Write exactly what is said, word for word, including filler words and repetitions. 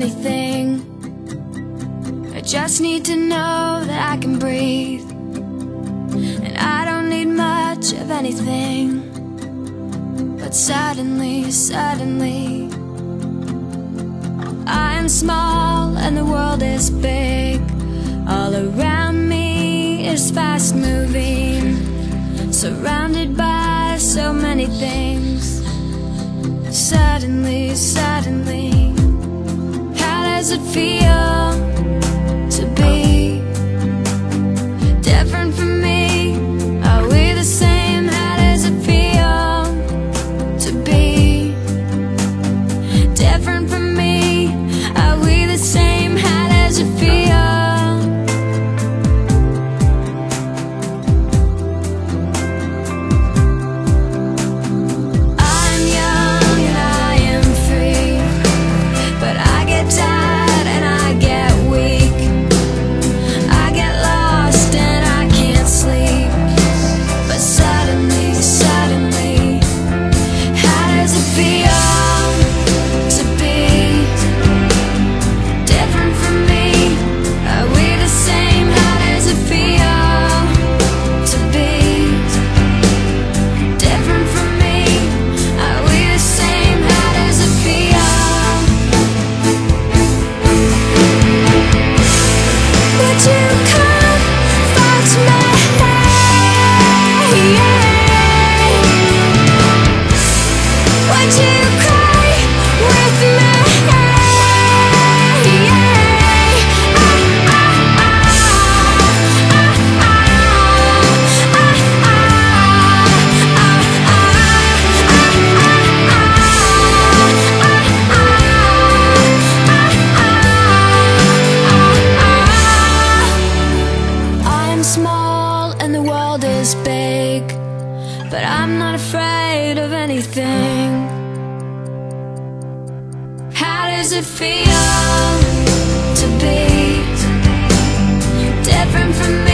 anything. I just need to know that I can breathe, and I don't need much of anything. But suddenly, suddenly, I am small and the world is big. All around me is fast moving, surrounded by so many things. Suddenly, suddenly, how does it feel to be different from me? Are we the same? How does it feel to be different from me? Are we the same? How does it feel? But I'm not afraid of anything. How does it feel to be different from me?